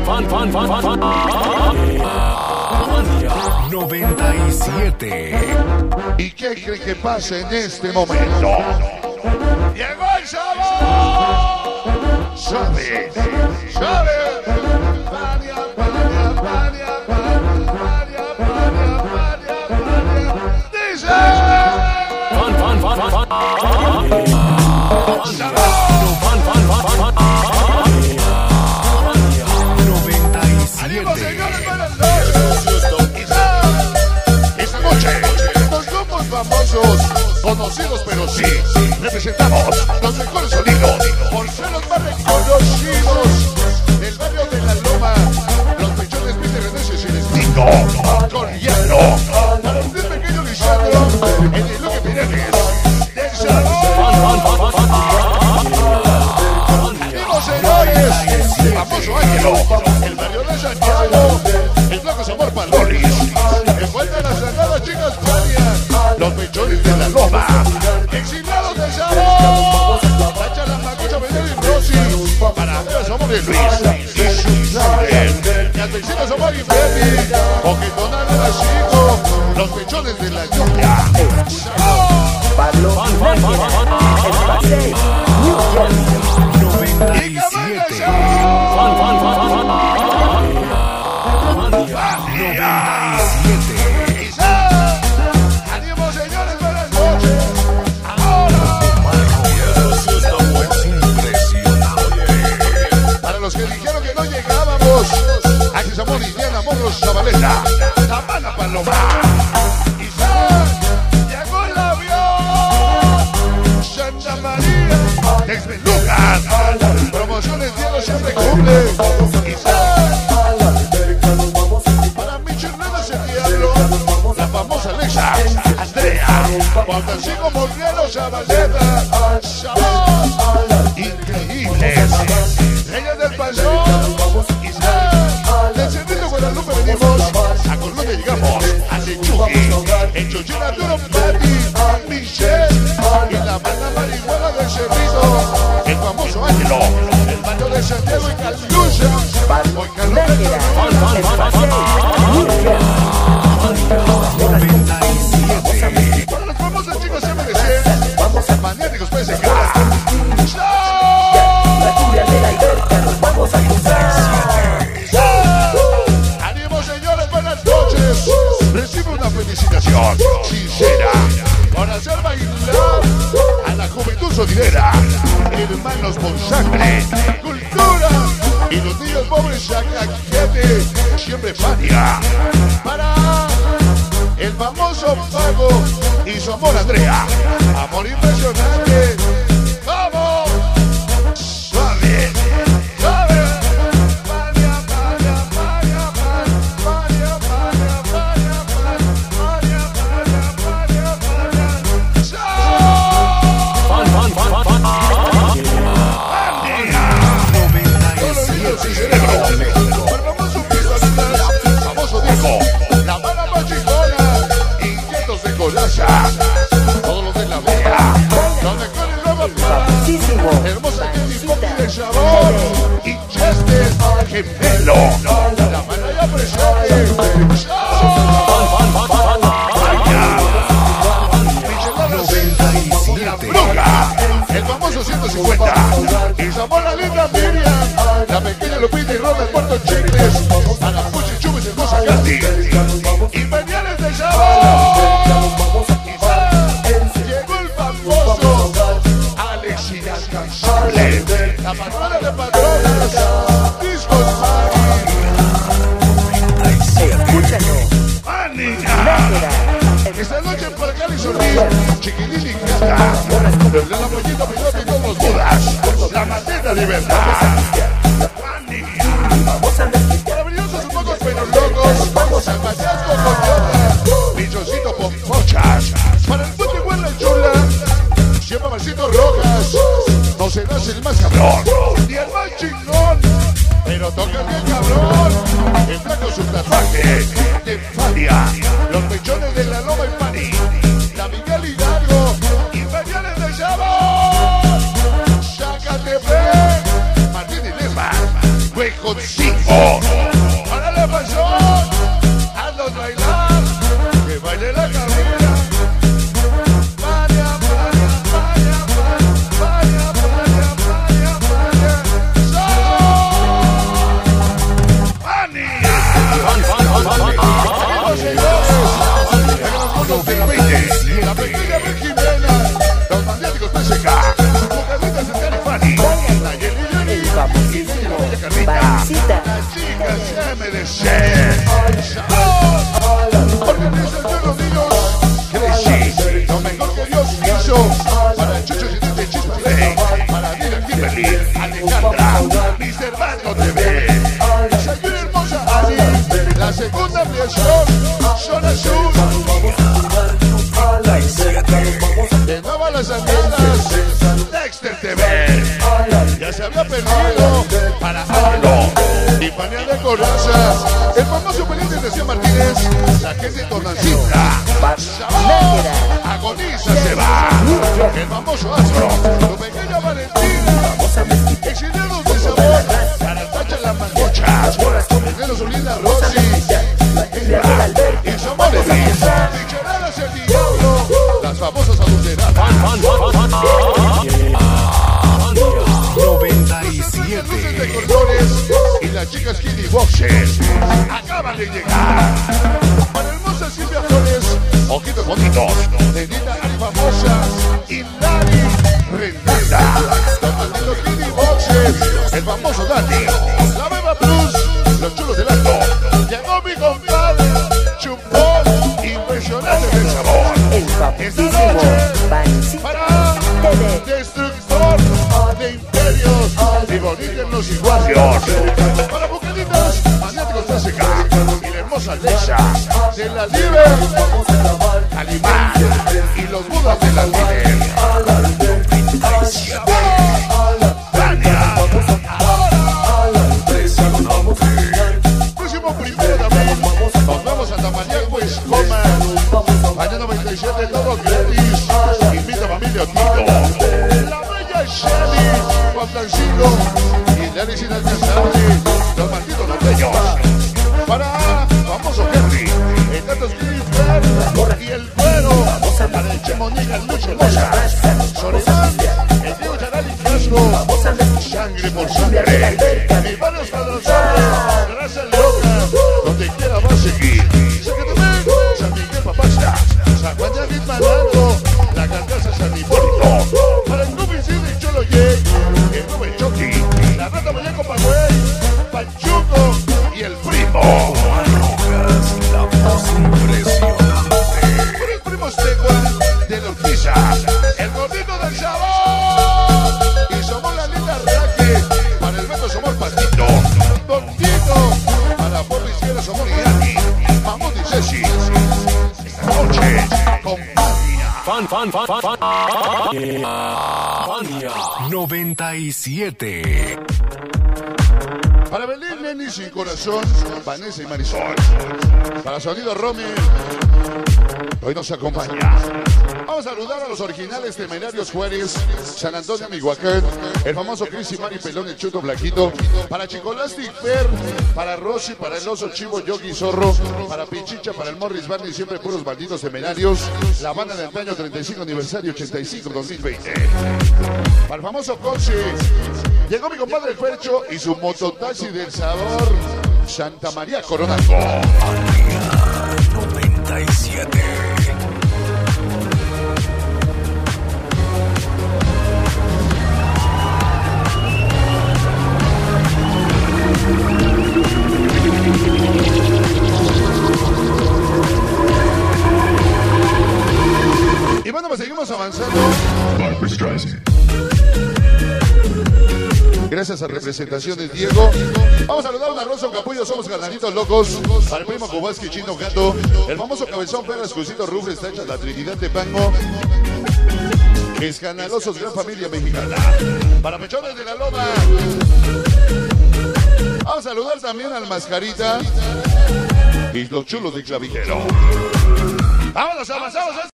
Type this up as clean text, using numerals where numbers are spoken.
97. ¿Y qué cree que pasa en este momento? ¡Llegó el sabor! ¡Sabe! ¡Sabe! Conocidos pero sí, representamos los mejores sonidos por ser los más reconocidos del barrio de La Loma, los pechones Peter Reneses y el Estingo, Corriendo, para un pequeño Lisandro, en el Luque Pirenes, del Salón, amigos señores, el famoso Ángelo, el barrio de Santiago, el Flaco Sabor Palolis, envuelta las sagradas chicas Fania, los pechones de La Loma, exiliados del Sabor, Tacha la Macucha, Benel y Rosy, para Andrea Sabor de Luis, y su Saber, las vecinas Sabor y Freddy, Poquetona de la Chico, los pechones de La Lluvia, Pablo Nájera, el Paseo, New York, 97. 97. ¡Ánimo, señores! ¡Buenas noches! ¡Ahora! Para los que dijeron que no llegábamos, aquí somos Liliana Morros Zabaleta, Habana Paloma. Llegó el avión, Santa María, Texmen Lucas, promociones Diego siempre cumple. Para mi chirrera se diablo, la famosa Alexa, Andrea, Juan Francisco Moreno Zabaleta, Sabor, increíbles, Reyes del Pasón, del Cerrito Guadalupe venimos, a Colombia llegamos, a Lechugi, el Chochín Arturo Pati, Michelle, y la banda marihuana del Cerrito, el famoso Ángelo, el barrio de Santiago y Calducha, Pablo Nájera, el Paseo, New York. para los famosos chicos MDC, maniáticos PSK. La cumbia de la Alberca, nos vamos a cruzar. ¡Ánimo, señores! ¡Buenas noches! Recibe una felicitación sincera por hacer bailar a la juventud sonidera. Hermanos por sangre, cultura y los niños pobres sacaquete, siempre Fania. Para el famoso Pago y su amor Andrea. Amor impresionante. ¡Vamos! ¡Suave! ¡Suave! ¡Fania, Fania, Fania, Fania, Fania, Fania, Fania, Fania, Fania, famoso Diego, la mala machicona, inquietos de colacha, todos los de la vea, los mejores nuevos para hermosa Kelly Poppy de Sabor y Chester Gemelo, la mala ya presente. La Bruja, el famoso 150, y Sabor la linda Miriam, la pequeña Lupita y Ronda Puerto Chicles, a la Puchi Chubis hermosa Katy, y Peñales de Sabor. Llegó el famoso Alex Inalcanzable, la patrona de patronas, Discos Mani. Nájera, Esta noche para Cali Solís, Chiquilín y Cata, la pollita piloto y todos los bodas, la materia de verdad. Maravillosos un pocos pero locos, San Matías con Coyota, Bichocito con pochas, para el puente Guarda Chula, siempre Marcito Rojas, no serás el más cabrón, ni el más chingón, pero toca bien cabrón, el blanco su tatuaje, de Fania, los pechones de La Loma y Pani, la Miguel Hidalgo, y Peñales de Sabor, Zacatepec, Martín y Lesma, Güey mejorcito. Para la pasión, hazlos bailar, que baile la cabina. Vaya, vaya, vaya, vaya, vaya, vaya, vaya. ¡Solo! ¡Mania! La pequeña Jimena, los maniáticos PSK, Mujercitas de Califani, Nayeli Yuri, y la bella Carlita, las chicas MDC, organización los niños, Crazy, lo mejor que Dios hizo, para Chucho y Chicho Play, para Dina Kimberly, Alejandra, Mr. Banco TV, Sayuri Hermosa Ani, la segunda ampliación, Zona Sur. De nuevo a las andadas, Dexter TV. Ya se había perdido para Ángelo y Panea de Coraza. El famoso Felipe de García Martínez, la gente de Tornancita. Sabor, agoniza se va. El famoso Astro, tu pequeña Valentina. Exiliados de sabor, para Tacha la Mangocha. Primero su linda Rosy. Y somos de Dicharadas el diablo. Las famosas adulteradas. 97. De colores y las chicas Kitty Boxes acaban de llegar. Para hermosas Silvia Flores, ojitos bonitos, Nenita y famosas, Hilary Renata. Los Kitty Boxes, el famoso Dani, la Beba Plus, los chulos del alto. Llegó mi compadre, Chupón, impresionante del sabor. Esta noche, para Destructor de Imperios y bonitos los igualios. Para bucanitas, maniáticos PSK y la hermosa Alexa de la Liber, Calimán y los Budas de la Liber. Tania. Próximo 1 de abril nos vamos a Tamariaco, Escoma. Año 97, todo gratis. Invita a familia Tito. La bella Shelly, Juan Francisco y Larry sin alcanzable. Los malditos norteños. Para famoso Henry, el Tato Skipper y el Cuero. Para el Chemonica, el Lucho Mosa. Soledad, el Diego Charal y Casco. Sangre por sangre. Mi barrio es padronzado. Raza loca, donde quiera va a seguir. San Miguel Papasta, San Juan de Aguitmanado, la Carcaza San Hipólito. Para el Club Incide y Cholo Jay, el Nube Chucky, la Rata Mayaco Pagüey, Panchuco y el Primo. La voz impresionante. Por el Primo Estegua de la Urquiza, el Gordito del Sabor. Y somos la linda Raque, para el Beto somos Patito, Don Tito, para Porro Izquierda somos Iani, Mamut y Ceci. Esta noche, compañía. Fania 97. Para Belén, Neni sin corazón, Vanessa y Marisol. Para Sonido Rommel, hoy nos acompaña. Vamos a saludar a los originales Temerarios Juárez, San Antonio, Mihuacán, el famoso Chris y Mari Pelón, el Chuto Blanquito. Para Chicolastic Fer, para Rosy, para el Oso Chivo, Yogi Zorro, para Pichicha, para el Morris Band y siempre puros malditos temerarios. La banda de antaño, 35 aniversario, 85, 2020. Para el famoso coche, llegó mi compadre el Percho y su mototaxi del sabor, Santa María Coronado. Fania 97. Y bueno, pues seguimos avanzando. Gracias a representaciones Diego. Vamos a saludar a Rosa Capullo, somos ganaditos locos. Para el primo Kubaski, Chino Gato. El famoso Cabezón Perras, Cusito Rufles, Tacha, la Trinidad de Pango. Escandalosos, gran familia mexicana. Para Pechones de la Loma. Vamos a saludar también al Mascarita y los chulos de Clavijero. Vámonos, avanzamos.